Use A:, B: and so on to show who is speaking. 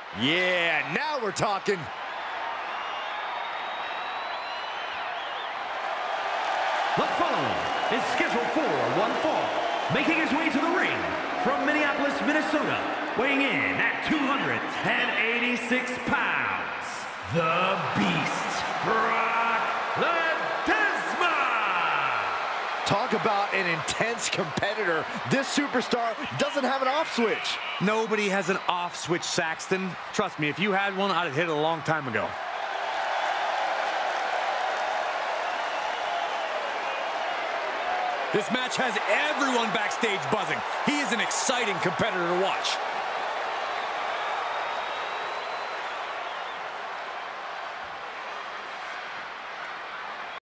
A: Yeah, now we're talking.
B: The following is scheduled for one fall, making his way to the ring from Minneapolis, Minnesota, weighing in at 286 pounds, the Beast, Brock Lesnar!
A: Talk about an intense competitor. This superstar doesn't have an off switch.
C: Nobody has an off switch, Saxton. Trust me, if you had one, I'd have hit it a long time ago. This match has everyone backstage buzzing. He is an exciting competitor to watch.